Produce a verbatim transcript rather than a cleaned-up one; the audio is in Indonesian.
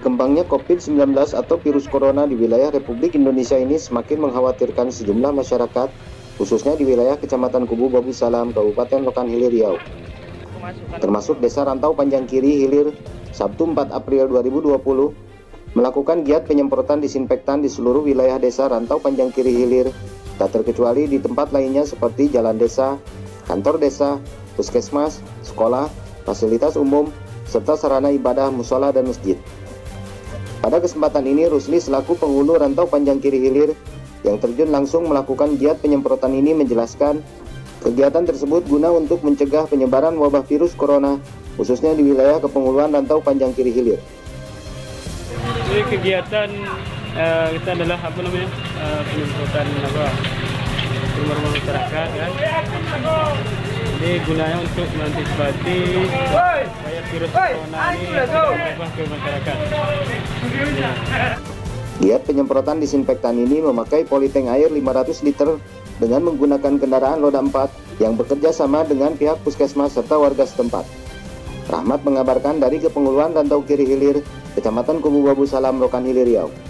Berkembangnya covid sembilan belas atau virus corona di wilayah Republik Indonesia ini semakin mengkhawatirkan sejumlah masyarakat, khususnya di wilayah Kecamatan Kubu Babu Salam, Kabupaten Rokan Hilir Riau. Termasuk Desa Rantau Panjang Kiri Hilir, Sabtu empat April dua ribu dua puluh, melakukan giat penyemprotan disinfektan di seluruh wilayah Desa Rantau Panjang Kiri Hilir, tak terkecuali di tempat lainnya seperti jalan desa, kantor desa, puskesmas, sekolah, fasilitas umum, serta sarana ibadah, musola, dan masjid. Pada kesempatan ini, Rusli selaku penghulu Rantau Panjang Kiri Hilir yang terjun langsung melakukan giat penyemprotan ini menjelaskan kegiatan tersebut guna untuk mencegah penyebaran wabah virus corona, khususnya di wilayah Kepenguluan Rantau Panjang Kiri Hilir. Jadi kegiatan uh, kita adalah apa namanya uh, penyemprotan apa rumah-rumah masyarakat, kan? Jadi gunanya untuk mengantisipasi supaya virus corona ini tidak menyebar ke masyarakat. Giat penyemprotan disinfektan ini memakai polytank air lima ratus liter dengan menggunakan kendaraan roda empat yang bekerja sama dengan pihak puskesmas serta warga setempat. Rahmat mengabarkan dari Kepenguluan Rantau Kiri Hilir, Kecamatan Kubu Babu Salam, Rokan Hilir Riau.